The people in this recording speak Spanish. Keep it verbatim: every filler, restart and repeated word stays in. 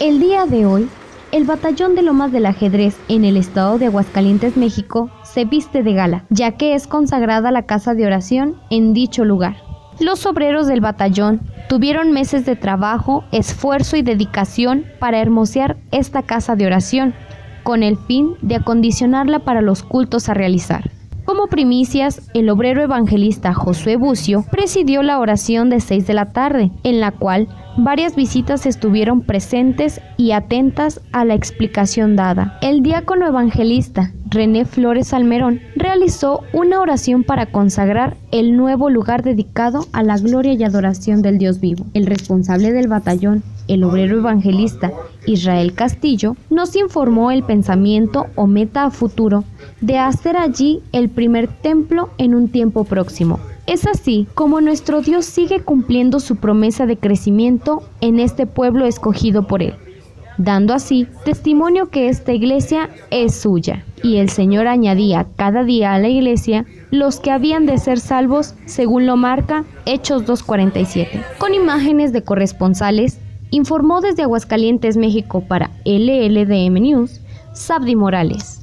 El día de hoy, el batallón de Lomas del Ajedrez en el estado de Aguascalientes, México, se viste de gala, ya que es consagrada la casa de oración en dicho lugar. Los obreros del batallón tuvieron meses de trabajo, esfuerzo y dedicación para hermosear esta casa de oración, con el fin de acondicionarla para los cultos a realizar. Como primicias, el obrero evangelista Josué Bucio presidió la oración de seis de la tarde, en la cual varias visitas estuvieron presentes y atentas a la explicación dada. El diácono evangelista René Flores Almerón realizó una oración para consagrar el nuevo lugar dedicado a la gloria y adoración del Dios vivo. El responsable del batallón, el obrero evangelista Israel Castillo, nos informó el pensamiento o meta a futuro de hacer allí el primer templo en un tiempo próximo. Es así como nuestro Dios sigue cumpliendo su promesa de crecimiento en este pueblo escogido por Él, dando así testimonio que esta iglesia es suya. Y el Señor añadía cada día a la iglesia los que habían de ser salvos, según lo marca Hechos dos cuarenta y siete. Con imágenes de corresponsales, informó desde Aguascalientes, México para L L D M News, Sabdi Morales.